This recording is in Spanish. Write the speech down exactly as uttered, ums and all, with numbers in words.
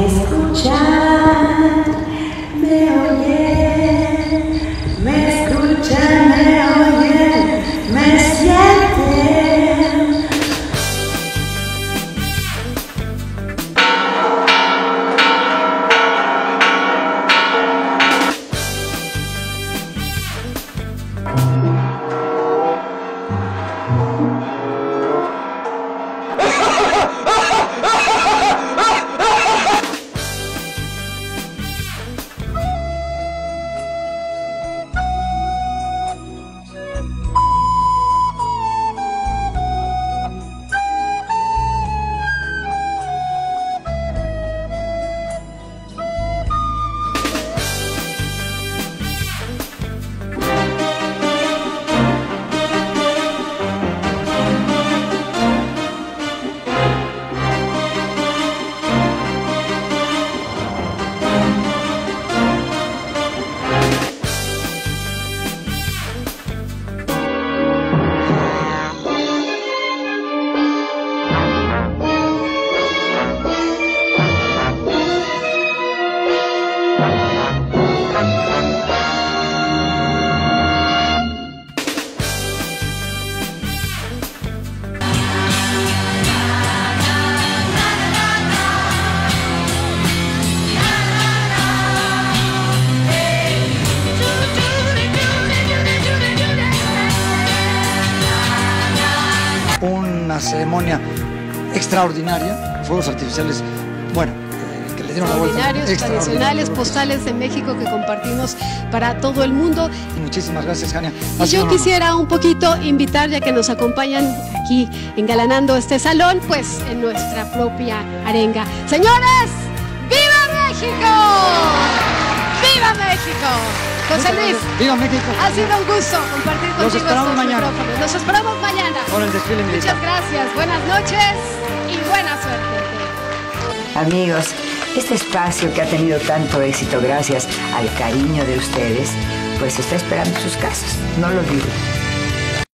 escuchan, me oyen, me escuchan, me oyen, me sienten. Una ceremonia extraordinaria, fuegos artificiales, bueno, eh, que le dieron la vuelta. Extraordinarios, tradicionales, postales de México que compartimos para todo el mundo. Muchísimas gracias, Jania. Y yo quisiera un poquito invitar, ya que nos acompañan aquí engalanando este salón, pues en nuestra propia arenga. Señores, ¡viva México! ¡Viva México! José Luis, ¡viva México! Ha sido un gusto compartir contigo estos micrófonos. Los esperamos mañana. Por el desfile militar. Muchas gracias, buenas noches y buena suerte. Amigos, este espacio que ha tenido tanto éxito gracias al cariño de ustedes, pues está esperando sus casas. No lo olviden.